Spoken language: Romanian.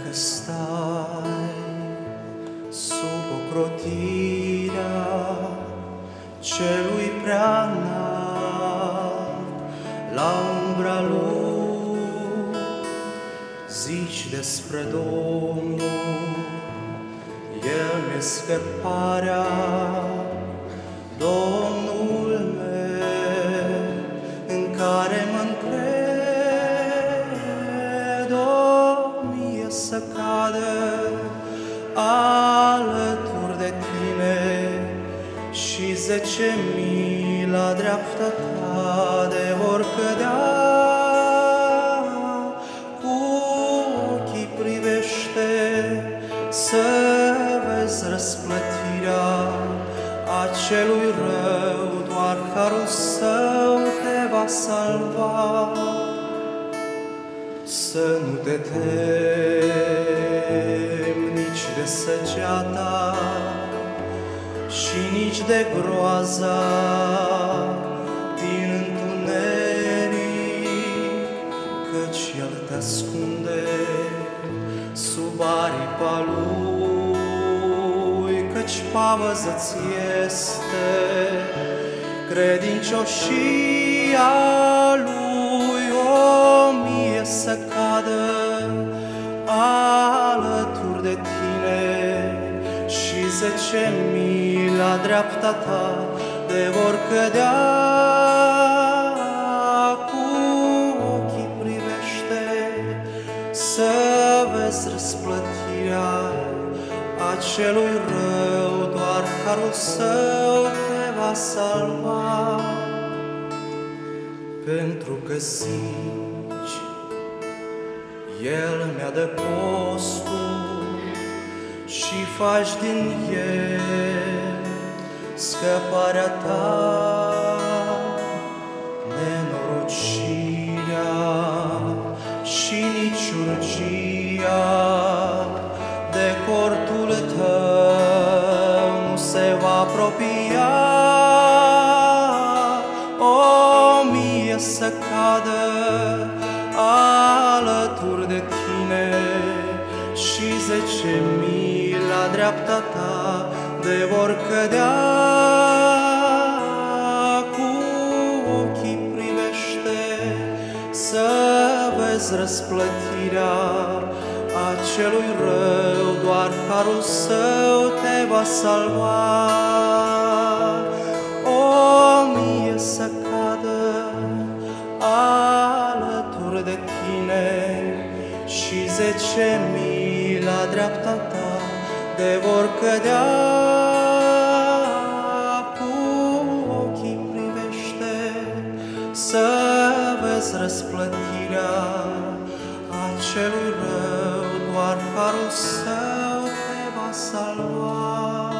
că stai sub ocrotirea celui prea înalt, la umbra lui zici despre Domnul, El mi-e scăparea, Domnul meu, în care mă încred. O mie să cadă alături de tine și 10.000 la dreapta ta de vor cădea. Cu ochii privește să vezi răsplătirea acelui rău, doar harul său te va salva. Să nu te temi nici de săgeata și nici de groaza din întuneric, căci El te ascunde sub aripa Lui, căci pavăză-ți este credincioșia Lui. O mie să cadă alături de tine și 10.000 la dreapta ta de vor cădea. Cu ochii privește să vezi răsplătirea acelui rău, doar harul său te va salva. Pentru că zici, El mi-a dă postul și faci din el scăparea ta, nenorocirea și nici urgia de cortul tău nu se va apropia. O mie să cadă alături de tine și 10.000 la dreapta ta de vor cădea. Cu ochii privește să vezi răsplătirea acelui rău, doar harul său te va salva. O mie să cadă alături de tine și 10.000 la dreapta ta de vor cădea. Cu ochii privește să vezi răsplătirea acelui rău, doar harul său te va salva.